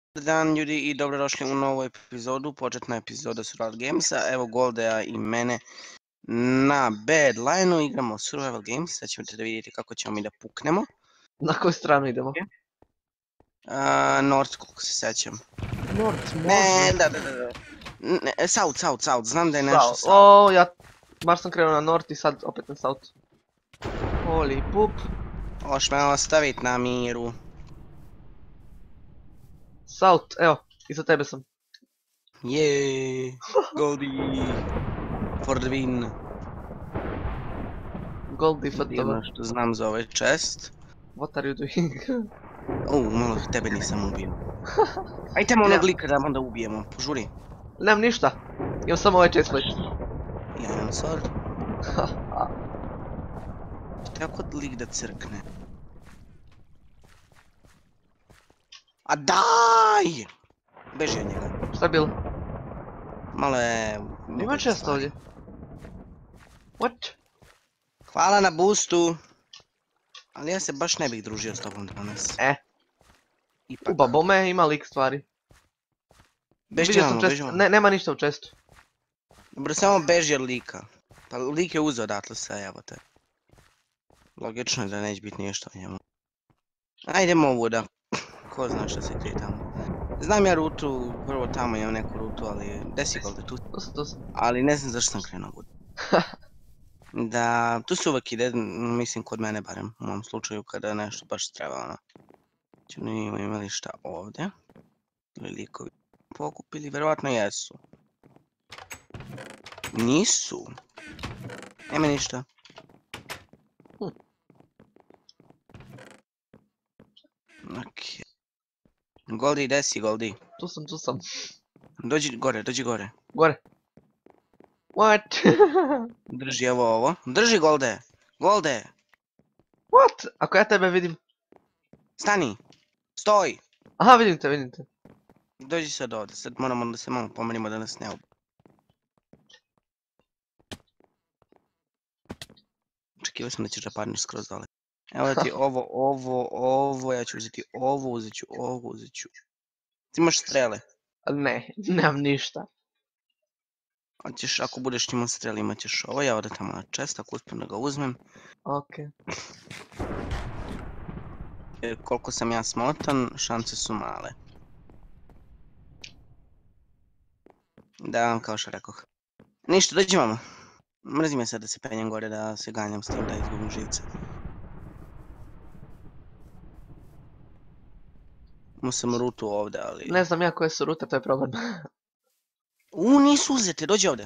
Dobar dan ljudi i dobrodošli u novu epizodu, početna epizoda Survival Gamesa. Evo Goldea i mene na Badlineu, igramo Survival Games, sad ćete da vidjeti kako ćemo mi da puknemo. Na koju stranu idemo? North, koliko se sećam. North, može. Ne, da. South, znam da je nešto South. O, ja bar sam krenuo na North i sad opet na South. Holy poop. Hoš me ostavit na miru. South, evo, iza tebe sam. Jeee, Goldie, for the win. Goldie FTV. Jedno što znam za ovaj chest. What are you doing? Malo tebe nisam ubio. Ajde onog lika da onda ubijemo, požuri. Nemam ništa, imam samo ovaj chestplate. Ja imam sword. Kako lik da crkne? A daj! Beži od njega. Šta je bilo? Malo je... Ima chest ovdje. What? Hvala na boostu. Ali ja se baš ne bih družio s tobom danas. Ipak. Uba, bome ima lik stvari. Beži vamo. Nema ništa u chestu. Dobro, samo beži od lika. Pa lik je uzeo odatle sve, evo te. Logično je da neće biti ništa o njemu. Ajdemo ovuda. Ko zna što se krije tamo. Znam ja rutu, prvo tamo imam neku rutu, ali... Gdje si Golde, tu? Tu sam. Ali ne znam zašto sam krenuo ovuda. Da, tu se uvijek ide, mislim kod mene barem, u mom slučaju kada nešto baš treba ono. Znači nismo imali šta ovdje. Ili likovi pokupili, vjerovatno jesu. Nisu. Nema ništa. Okej. Goldie, gdje si Goldie? Tu sam. Dođi gore. Gore. What? Drži ovo. Drži Golde! Golde! What? Ako ja tebe vidim. Stani! Stoj! Aha, vidim te. Dođi sad ovdje, sad moramo da se malo pomerimo da nas ne ubije. Očekivao sam da ćeš da padneš skroz dole. Evo da ti ovo, ja ću uzeti ovo, uzet ću. Ti imaš strele. Ne, nemam ništa. Hoćeš, ako budeš imao strele, imat ćeš ovo, ja odem tamo na chest, ako uspijem da ga uzmem. Okej. Jer koliko sam ja smotan, šanse su male. Da, kao što rekoh. Ništa, dođi vamo. Mrzi me sad da se penjem gore, da se ganjam s tim da izgubim živce. Imao sam rutu ovdje, ali... Ne znam ja koje su rute, to je problem. Nisu uzete, dođi ovdje.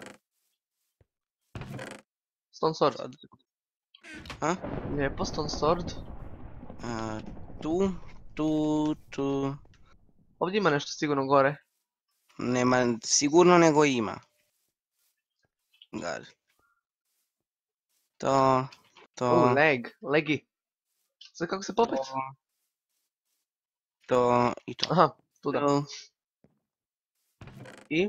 Stone sword. A? Lijepo, stone sword. Tu. Ovdje ima nešto sigurno gore. Nema sigurno, nego ima. Gad. To. Legi. Sad kako se popet? To i to. Aha, tu da. I?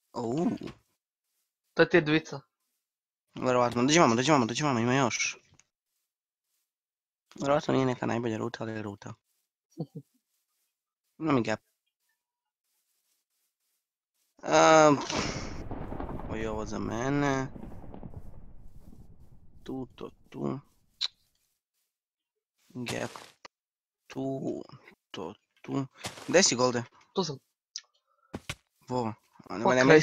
To je ti dvica. Vjerovatno, dođi vamo, ima još. Vjerovatno nije neka najbolja ruta, ali je ruta. Ima mi gap. Ovo je ovo za mene. Tu. Gap. Tu. Gdje si Golde? Tu sam. Nemoj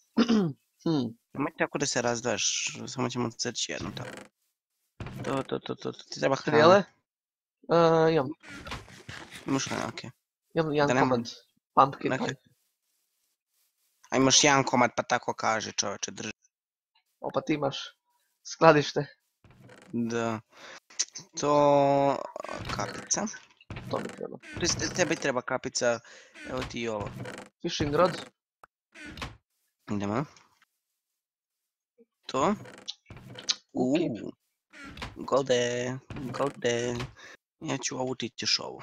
tako da se razdvajaš, samo ćemo crći jednu tako. To, ti treba hrana. Strijele? Imam. Imaš hrana, okej. Imam jedan komad. Pumpkin pie. A imaš jedan komad pa tako kaže čovječe, drži. Opa ti imaš skladište. Da. To... kapica. To mi treba. Tebi treba kapica, evo ti i ovo. Fishing rod. Idemo. To. Golde. Ja ću ovu, ti ćeš ovu.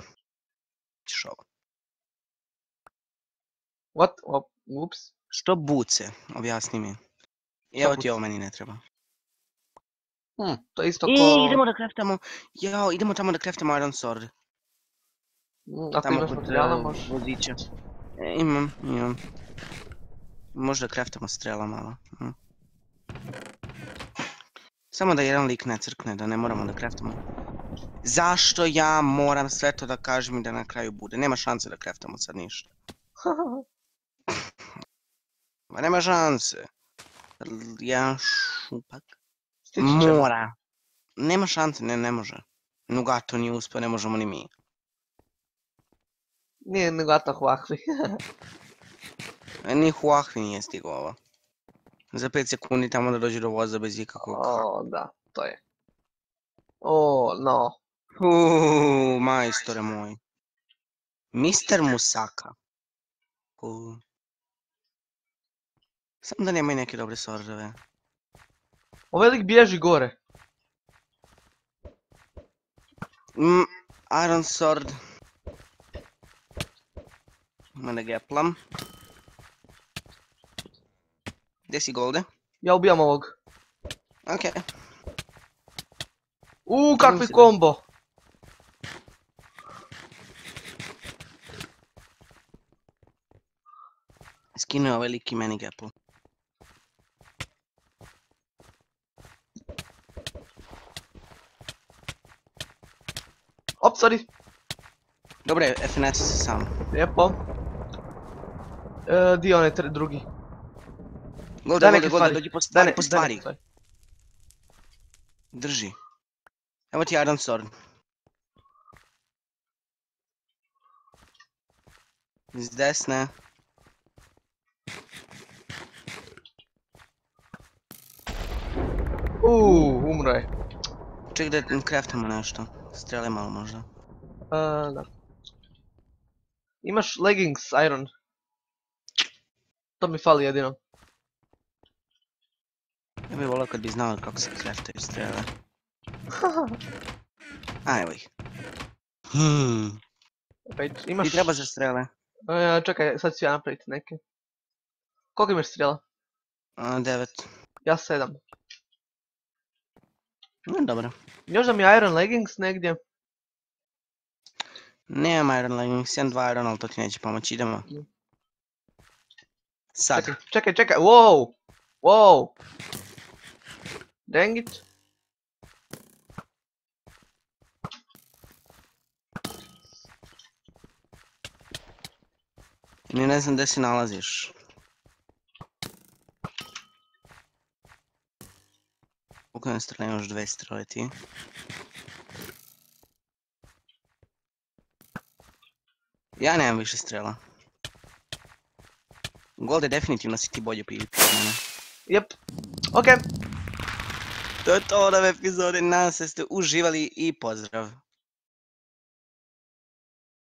What? Ups. Što buce? Objasni mi. Evo ti ovo, meni ne treba. To je isto ko... idemo da craftamo. Idemo tamo da craftamo iron sword. Ako Tamo imaš kod materijala možeš. vozića. Imam. Možda kraftamo strela malo. Samo da jedan lik ne crkne, da ne moramo da kraftamo. Zašto ja moram sve to da kažem i da na kraju bude? Nema šanse da kraftamo sad ništa. Ma nema šanse. Jedan šupak. Stići ćemo. Mora. Nema šanse, ne može. Nugato nije uspio, ne možemo ni mi. Nije Nugata hvahvi. Ni Huahvi nije stigao ovo. Za 5 sekundi tamo da dođe do voza bez ikakvog... O, da, to je. O, no. Majstore moj. Mister Musaka. Samo da nema i neke dobre sordove. Ovaj lik bježi gore. Iron Sword. Ima da geplam. Gdje si Golde? Ja ubijam ovog. Okej. Kakvi kombo. Skinuo ovaj lik i meni geplu. Op, sorry. Dobre, FNS se sam. Lijepo. Di onaj drugi? Golde, dođi po stvari. Drži. Evo ti Iron Sword. Iz desne. Umro je. Ček da craftamo nešto. Strele malo možda. Da. Imaš leggings iron. To mi fali jedino. Ja bih volio kad bi znao kako se craftaju strele. A evo ih. Ti treba za strele? Čekaj, sad ću ja napraviti neke. Koliko imaš strela? 9. Ja 7. Dobro. Još da mi je iron leggings negdje? Nemam iron leggings, imam 2 iron, ali to ti neće pomoći, idemo. Sad. Čekaj, wow! Dang it. Ni ne znam gdje se nalaziš. U kojem strane imaš 2 strele ti? Ja nemam više strela. Golde, definitivno si ti bolje PvP od mene. Jep, okej. To je to od ove epizode, nadam se ste uživali i pozdrav.